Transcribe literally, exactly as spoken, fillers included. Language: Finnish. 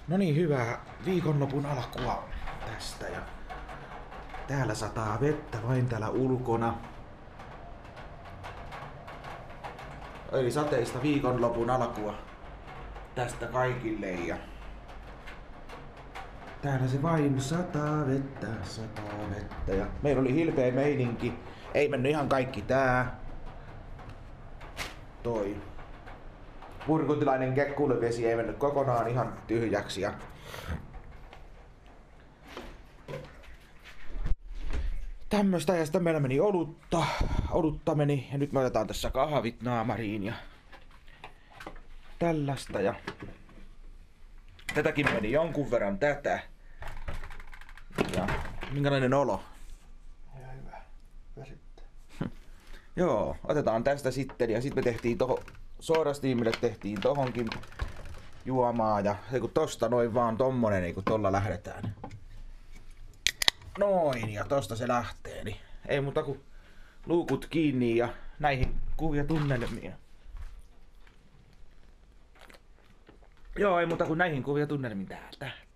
No niin, hyvää viikonlopun alkua tästä ja täällä sataa vettä vain täällä ulkona. Eli sateista viikonlopun alkua tästä kaikille ja täällä se vain sataa vettä, sataa vettä ja meillä oli hilpeä meininki. Ei mennyt ihan kaikki tää. Toi purkutilainen kekkulevesi ei mennyt kokonaan ihan tyhjäksi ja tämmöstä ja sitten meillä meni olutta, olutta meni ja nyt me otetaan tässä kahvit naamariin ja tällaista ja tätäkin meni jonkun verran tätä. Ja minkälainen olo? Ihan hyvä. Väsyttää. Joo, otetaan tästä sitten ja sitten me tehtiin toho Sodasteamille tehtiin tohonkin juomaa ja ei kun tosta noin vaan tommonen, ei kun tolla lähdetään. Noin ja tosta se lähtee, niin ei muuta kuin luukut kiinni ja näihin kuvia tunnelmia. Joo, ei muuta kuin näihin kuvia tunnelmiin täältä.